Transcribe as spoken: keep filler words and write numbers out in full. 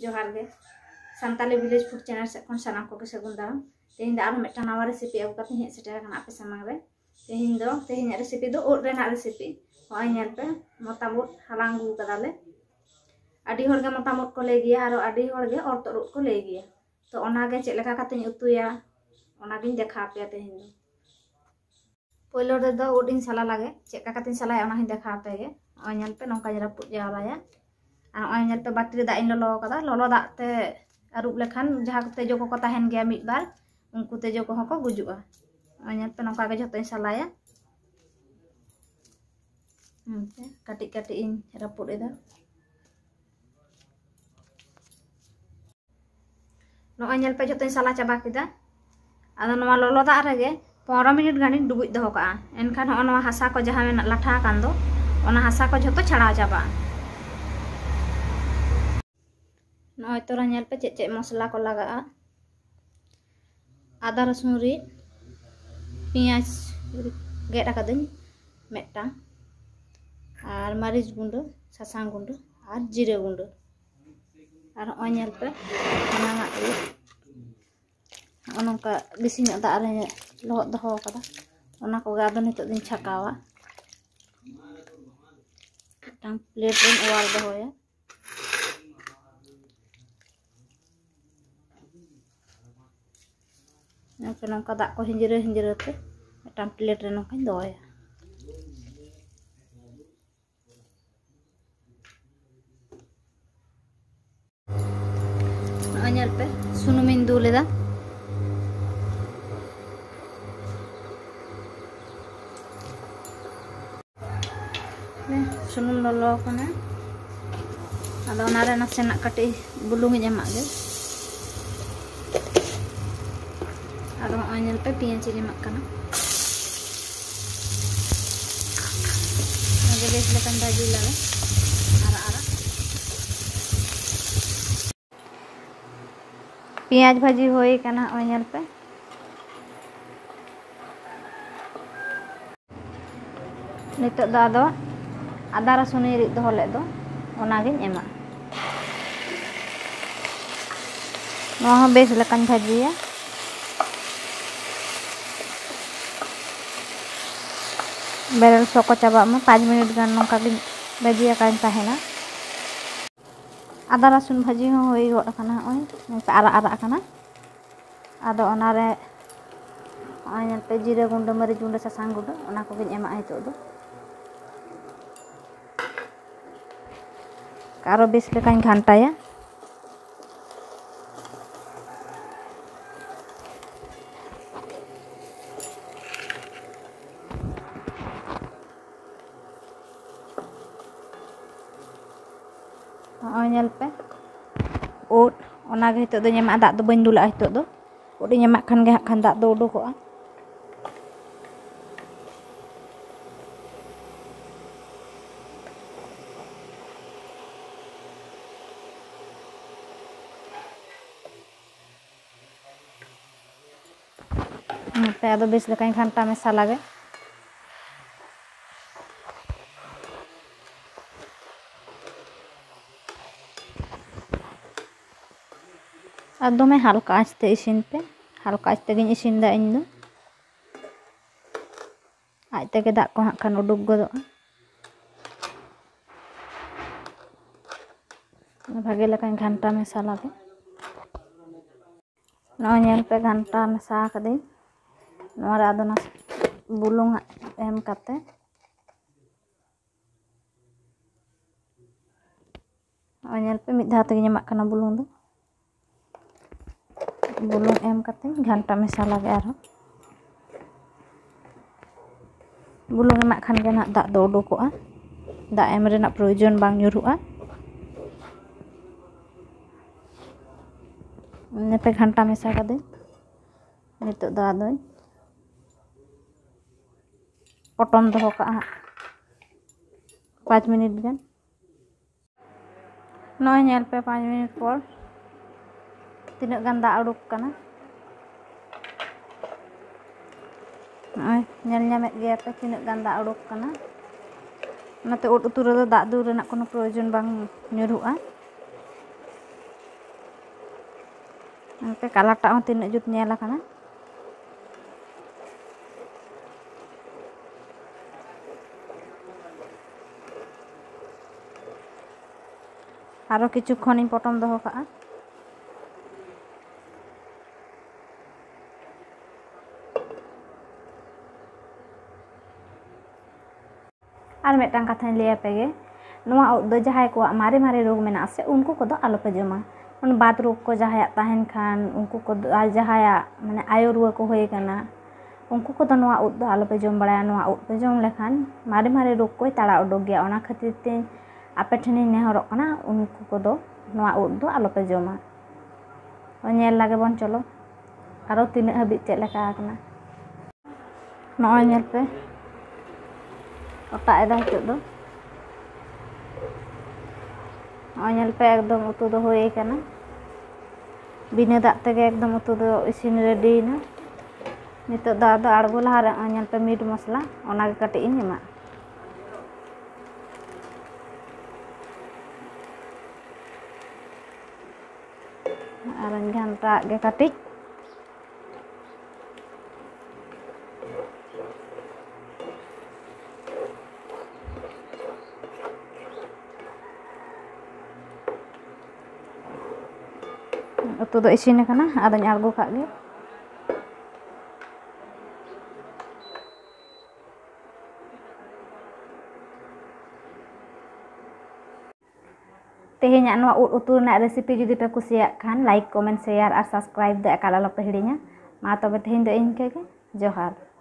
जोहार गे Santali village food channel से खन सानाम को सगुन दाम तेहिं दा आरो मेटा नवा रेसिपी अगु कते हेज सेटर kana आपे सामांग रे तेहिं दो तेहिं रेसिपी दो ओट रेना रेसिपी होय नेल पे मोटामोट हालांगु कदाले आडी होरगे मोटामोट को ले गिया आरो आडी होरगे औरतोट को ले गिया तो ओनागे चेक लेका कते उतुया ओनागिन देखा पे तेहिं दो पहिलो रे दो ओडिन साला लागे चेक का कते साला ओना हिं देखा पे गे होय नेल पे नोका जरा पुज जालाया आ होय नेल पे बाटरी दा इन ललो कदा ललो दा ते अरुब लेखान जहां तेजो को ताहेन गया मिद बार उनको तेजो को को गुजुआ होय पे नोका गे जतो सालाया हमते काटी काटी इन रपुड एदा नो नेल पे जतो साला चाबा किदा आदो नवा ललो दा रेगे पंद्रह मिनट गानी डुबुज दहो का एनखान हो नवा हासा को जहां में लाठा कान दो ओना हासा को जतो छाड़ा चाबा नय तोरा नेल पे चेक चेक मसला को लगा आदा रसुन री पियाज गेट आकादኝ मेटा और मरीच गुंड सासांग गुंड और जीरे गुंड और होय नेल पे नांगा ओनका बिसी न दा रे लहत दहो कदा ओना को गा दो नितो दिन छकावा टांग प्लेट रे ओवाल दहोया नोका नोका दा को हिंजरे हिंजरे ते मिटान प्लेट रे नोका दोया नोनेल पे सुनुमिन दुलेदा सुनुम ललो कना आदो नारे नासेना कटी बुलुंग एमा गे आरो नेल पे पियाज एमा कना आगे बेस लेकन भाजी लागे आरा आरा पियाज भाजी होई कना नेल पे नितो दा दो आदा रसुन री दो ले दो ओनागिन एमा नोहा बेस लेकन भाजिया बेरल सको चाबा में पाँच मिनट गान नोका गिन भाजिया कान ताहेना आदा रसुन भाजी हो होई गड kana ओय नोका आरा आरा kana आदो ओनारे ओय पे जीरे गुंड मरीच गुंड सासांग गुंड ओना को गिन एमा हितो दो कारो बेस लेकान घंटाया नेल पे ओट ओना गे हितो दो एमा दाग दो बन दुला हितो दो ओडी एमा खान गे खान दाग दो उडुकोआ पे आदो बेस लेकान घंटा में साला गे आदो में हल्का आंचते इसिन पे हल्का आंचते गिन इसिन दा इन दो आज तेगे दाग को खान उडुक गदोआ भागे लेकान घंटा में साला गे नो नेल पे घंटा में सा कदे नोरा आदो ना बुलुंग एम काते नेल पे मिद धाते गिन एमा kana बुलुंग दो बुलुंग एम काते घंटा मसाला गे आरो बुलुंग एमा खान गे ना दाग दो उडुकोआ दाग एम रेना प्रयोजन बांग nyuruआ नेपे घंटा मेसा कदे नितो दा दो पटम दो का पाँच मिनट गान नो नेल पे पाँच मिनट पर तीना गान दा उडुक कना नेल ᱧᱟᱢᱮᱫ ᱜᱮᱭᱟ ᱯᱮ ᱛᱤᱱᱟᱹᱜ ᱜᱟᱱ ᱫᱟᱜ ᱩᱰᱩᱠ ᱠᱟᱱᱟ ᱚᱱᱟᱛᱮ ᱩᱛᱩ ᱨᱮᱫᱚ ᱫᱟᱜ ᱫᱩᱞ ᱨᱮᱱᱟᱜ কোনো প্রয়োজন ᱵᱟᱝ ᱧᱩᱨᱩᱜᱼᱟ पे कलरटा हूँ तीन जुत नेला कना आरो किछु खनी पटम दो का और मेटन कथा लिया पेगे नोआ उद दो जहाय को मारे मारे रोग मेना से उनको को दो आलो पे जमा उन बात रोग को जहाया ताहन खान उनको को जहाया माने आयो रुआ को होय कना उनको को दो नोआ उद दो आलो पे जम बड़ाया नोआ उद पे जम लेखान मारे मारे रोग को ताड़ा उडोग गया ओना खातिर ते आपे ठेनी नेहरक कना उनको को दो नोआ उद दो आलो पे जमा नेल लागे बन चलो आरो तीन हबि चेक लेका कना नोय नेल पे ओटा एदा हितो दो नोय पे एकदम उतु दो होय कना बिना दाग तेगे एकदम उतु दो इसिन रेडी ना नितो दा दा आड़गो लहा रे नोय पे मीट मसला ओना गे कटि इन एमा और घंटा गे कटि उतु दो इसिन कना आदों आड़गो का गे तेहेन्या नोआ उद उतु ना रेसिपी जुदी पे कुसिया खान लाइक कमेंट शेयर और सब्सक्राइब दो एकाल आलो पे हिड़िया मा तबे तेहेन दो इनके गे जोहार।